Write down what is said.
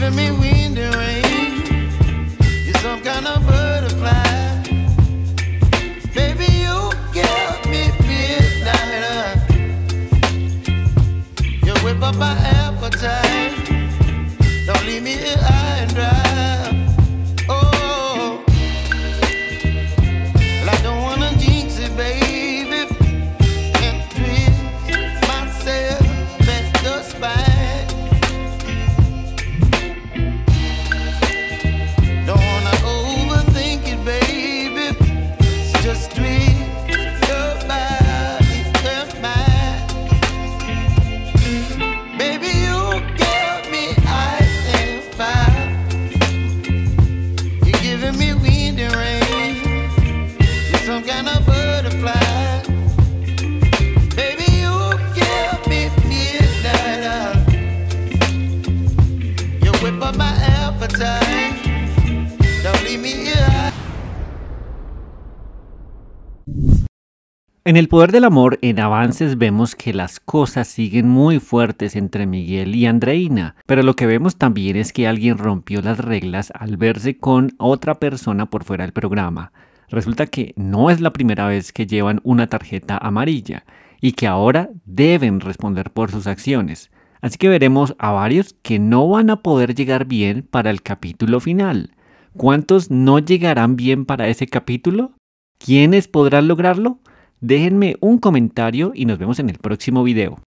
giving me wind and rain. You're some kind of butterfly. Baby, you give me midnight. You whip up my appetite. Don't leave me here high and dry. Oh, well, I don't wanna jinx it, baby, and twist myself at the spine. Don't wanna overthink it, baby. It's just twist your body and mine. Baby, you give me ice and fire. You're giving me wind and rain. You're some kind of butterfly. Baby, you give me midnight. You whip up my appetite. Don't leave me here. En El poder del amor, en avances vemos que las cosas siguen muy fuertes entre Miguel y Andreina, pero lo que vemos también es que alguien rompió las reglas al verse con otra persona por fuera del programa. Resulta que no es la primera vez que llevan una tarjeta amarilla y que ahora deben responder por sus acciones. Así que veremos a varios que no van a poder llegar bien para el capítulo final. ¿Cuántos no llegarán bien para ese capítulo? ¿Quiénes podrán lograrlo? Déjenme un comentario y nos vemos en el próximo video.